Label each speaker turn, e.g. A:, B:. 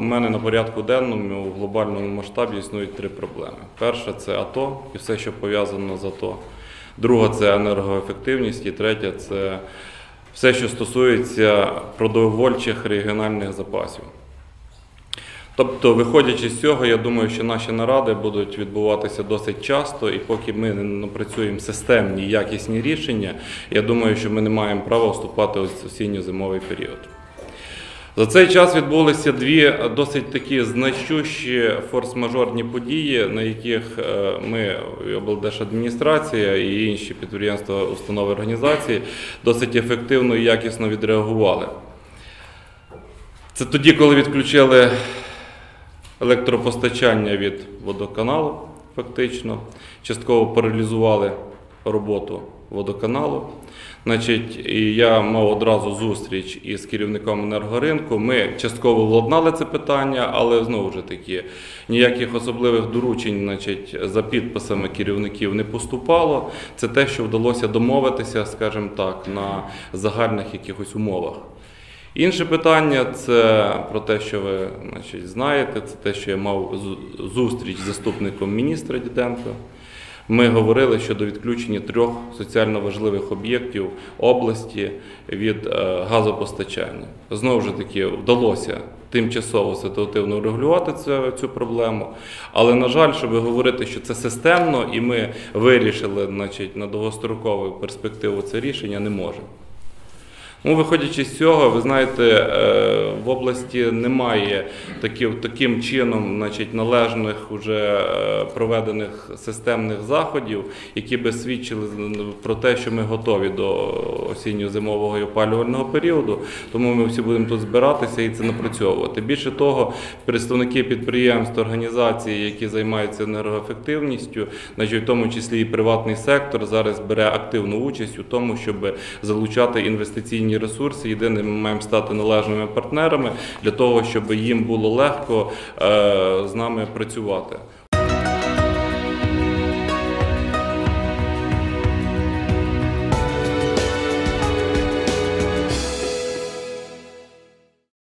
A: мене на порядку денному в глобальному масштабі існують три проблеми. Перша – це АТО і все, що пов'язано з АТО. Друга – це енергоефективність. І третя – це все, що стосується продовольчих регіональних запасів. Тобто, виходячи з цього, я думаю, що наші наради будуть відбуватися досить часто, і поки ми не напрацюємо системні, якісні рішення, я думаю, що ми не маємо права вступати в осінньо-зимовий період. За цей час відбулися дві досить такі значущі форс-мажорні події, на яких ми, облдержадміністрація і інші підприємства, установи, організації досить ефективно і якісно відреагували. Це тоді, коли відключили електропостачання від водоканалу, фактично, частково паралізували роботу водоканалу. І я мав одразу зустріч із керівником енергоринку. Ми частково владнали це питання, але знову ж таки ніяких особливих доручень за підписами керівників не поступало. Це те, що вдалося домовитися, скажімо так, на загальних якихось умовах. Інше питання – це про те, що ви знаєте, це те, що я мав зустріч з заступником міністра Діденка. Ми говорили щодо відключення 3 соціально важливих об'єктів області від газопостачання. Знову ж таки, вдалося тимчасово ситуативно врегулювати цю проблему, але, на жаль, щоб говорити, що це системно і ми вирішили на довгострокову перспективу це рішення, не можемо. Виходячи з цього, ви знаєте, в області немає таким чином належних уже проведених системних заходів, які би свідчили про те, що ми готові до осінньо-зимового і опалювального періоду, тому ми всі будемо тут збиратися і це напрацьовувати. Більше того, представники підприємств, організацій, які займаються енергоефективністю, в тому числі і приватний сектор, зараз бере активну участь у тому, щоб залучати інвестиційні ресурси. Єдине, ми маємо стати належними партнерами для того, щоб їм було легко з нами працювати.